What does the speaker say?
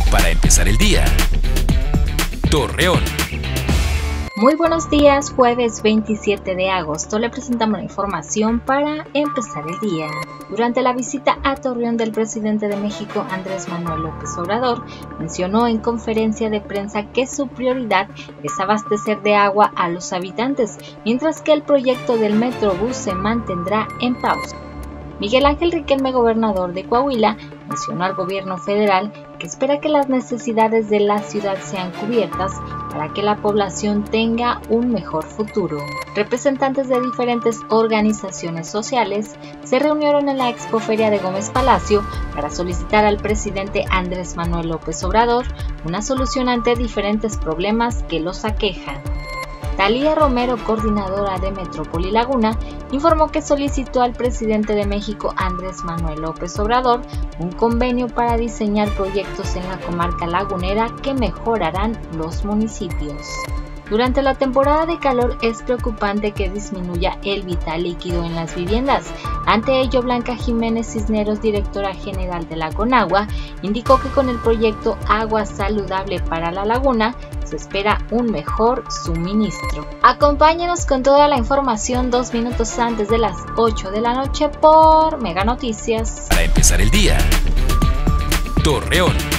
para empezar el día. Torreón. Muy buenos días, jueves 27 de agosto le presentamos la información para empezar el día. Durante la visita a Torreón del presidente de México, Andrés Manuel López Obrador, mencionó en conferencia de prensa que su prioridad es abastecer de agua a los habitantes, mientras que el proyecto del Metrobús se mantendrá en pausa. Miguel Ángel Riquelme, gobernador de Coahuila, mencionó al gobierno federal que espera que las necesidades de la ciudad sean cubiertas para que la población tenga un mejor futuro. Representantes de diferentes organizaciones sociales se reunieron en la Expoferia de Gómez Palacio para solicitar al presidente Andrés Manuel López Obrador una solución ante diferentes problemas que los aquejan. Talía Romero, coordinadora de Metrópoli Laguna, informó que solicitó al presidente de México, Andrés Manuel López Obrador, un convenio para diseñar proyectos en la comarca lagunera que mejorarán los municipios. Durante la temporada de calor es preocupante que disminuya el vital líquido en las viviendas. Ante ello, Blanca Jiménez Cisneros, directora general de la Conagua, indicó que con el proyecto Agua Saludable para la Laguna se espera un mejor suministro. Acompáñenos con toda la información 2 minutos antes de las 8 de la noche por Mega Noticias. Para empezar el día. Torreón.